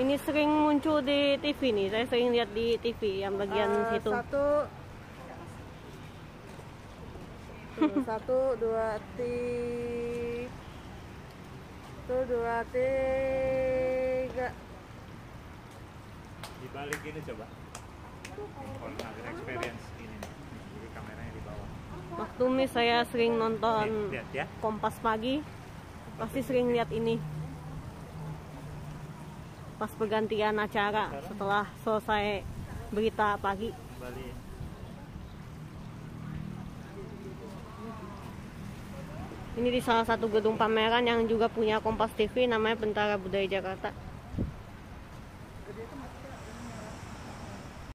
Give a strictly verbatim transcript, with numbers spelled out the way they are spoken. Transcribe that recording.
Ini sering muncul di T V nih. Saya sering lihat di T V yang bagian Uh, situ. Satu, tuh, satu, dua, tiga, tuh dua, tiga. Dibalik ini coba. Kalau nggak experience ini nih, jadi kameranya di bawah. Waktu mis saya sering nonton Nih, lihat ya. Kompas Pagi, pasti sering lihat ini. Pas pergantian acara setelah selesai berita pagi. Kembali. Ini di salah satu gedung pameran yang juga punya Kompas T V, namanya Bentara Budaya Jakarta.